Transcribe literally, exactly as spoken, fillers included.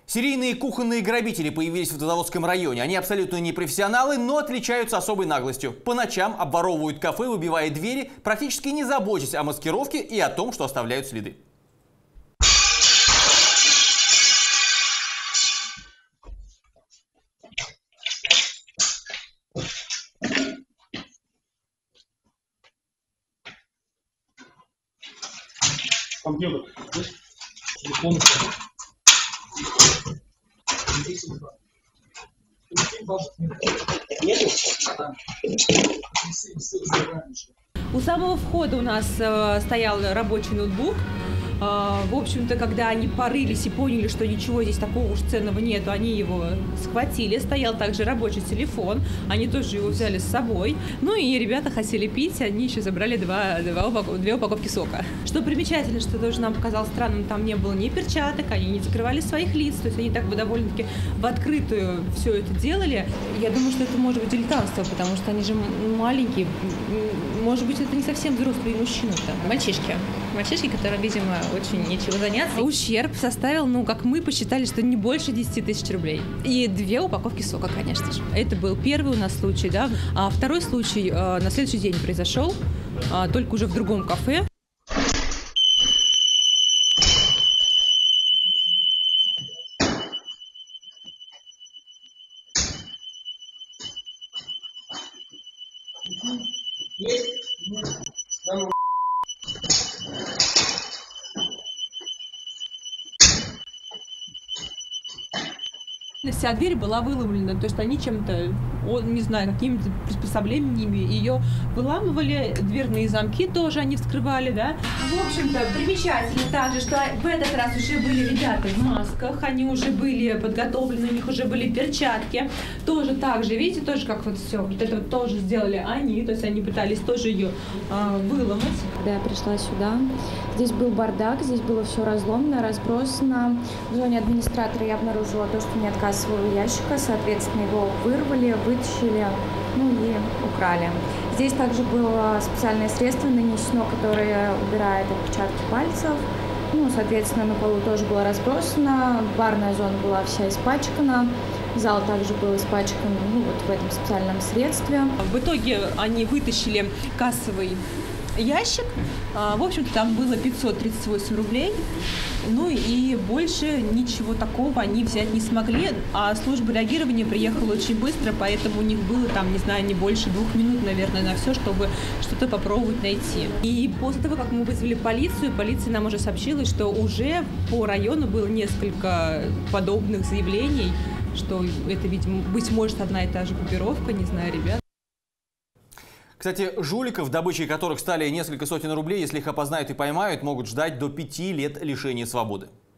Серийные кухонные грабители появились в Водоводском районе. Они абсолютно не профессионалы, но отличаются особой наглостью. По ночам обворовывают кафе, выбивая двери, практически не заботясь о маскировке и о том, что оставляют следы. Компьютер. Телефон. У самого входа у нас э, стоял рабочий ноутбук. Э, в общем-то, когда они порылись и поняли, что ничего здесь такого уж ценного нету, они его схватили. Стоял также рабочий телефон, они тоже его взяли с собой. Ну и ребята хотели пить, они еще забрали два, два упаков, две упаковки сока. Что примечательно, что тоже нам показалось странным, там не было ни перчаток, они не закрывали своих лиц, то есть они так бы довольно-таки в открытую все это делали. Я думаю, что это может быть дилетантство, потому что они же маленькие. Может быть, это не совсем взрослые мужчины-то. Мальчишки. Мальчишки, которым, видимо, очень нечего заняться. Ущерб составил, ну, как мы посчитали, что не больше десяти тысяч рублей. И две упаковки сока, конечно же. Это был первый у нас случай, да. А второй случай э, на следующий день произошел, э, только уже в другом кафе. Вся дверь была выломлена, то есть они чем-то, не знаю, какими-то приспособлениями ее выламывали, дверные замки тоже они вскрывали, да. В общем-то, примечательно также, что в этот раз уже были ребята в масках, они уже были подготовлены, у них уже были перчатки, тоже так же, видите, тоже как вот все, вот это вот тоже сделали они, то есть они пытались тоже ее э, выломать. Когда я пришла сюда, здесь был бардак, здесь было все разломано, разбросано. В зоне администратора я обнаружила то, что нет кассового ящика, соответственно, его вырвали, вытащили, ну и украли. Здесь также было специальное средство нанесено, которое убирает отпечатки пальцев. Ну, соответственно, на полу тоже было разбросано, барная зона была вся испачкана. Зал также был испачкан, ну, вот в этом специальном средстве. В итоге они вытащили кассовый ящик. В общем-то, там было пятьсот тридцать восемь рублей. Ну и больше ничего такого они взять не смогли. А служба реагирования приехала очень быстро, поэтому у них было там, не знаю, не больше двух минут, наверное, на все, чтобы что-то попробовать найти. И после того, как мы вызвали полицию, полиция нам уже сообщила, что уже по району было несколько подобных заявлений, что это, видимо, быть может, одна и та же группировка, не знаю, ребят. Кстати, жуликов, добычей которых стали несколько сотен рублей, если их опознают и поймают, могут ждать до пяти лет лишения свободы.